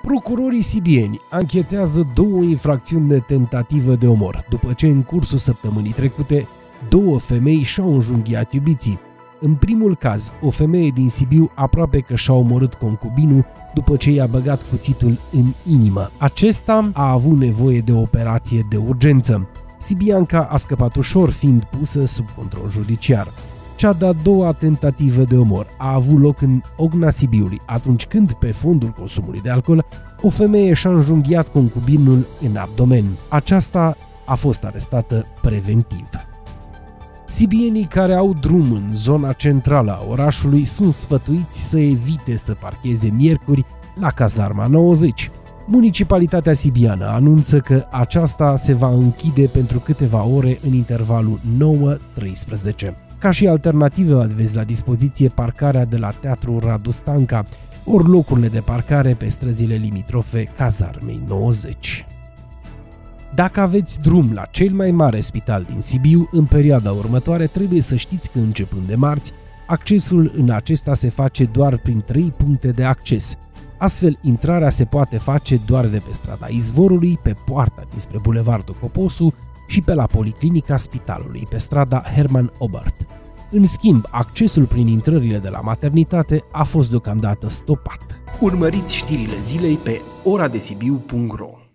Procurorii sibieni anchetează două infracțiuni de tentativă de omor, după ce în cursul săptămânii trecute două femei și-au înjunghiat iubiții. În primul caz, o femeie din Sibiu aproape că și-a omorât concubinul după ce i-a băgat cuțitul în inimă. Acesta a avut nevoie de o operație de urgență. Sibianca a scăpat ușor, fiind pusă sub control judiciar. Cea de-a doua tentativă de omor a avut loc în Ogna Sibiului, atunci când, pe fondul consumului de alcool, o femeie și-a înjunghiat concubinul în abdomen. Aceasta a fost arestată preventiv. Sibienii care au drum în zona centrală a orașului sunt sfătuiți să evite să parcheze miercuri la Cazarma 90. Municipalitatea sibiană anunță că aceasta se va închide pentru câteva ore în intervalul 9-13. Ca și alternativă aveți la dispoziție parcarea de la Teatrul Radu Stanca, ori locurile de parcare pe străzile limitrofe Cazarmei 90. Dacă aveți drum la cel mai mare spital din Sibiu, în perioada următoare trebuie să știți că începând de marți, accesul în acesta se face doar prin 3 puncte de acces. Astfel, intrarea se poate face doar de pe strada Izvorului, pe poarta dinspre Bulevardul Coposu și pe la Policlinica Spitalului, pe strada Herman Obert. În schimb, accesul prin intrările de la maternitate a fost deocamdată stopat. Urmăriți știrile zilei pe oradesibiu.ro.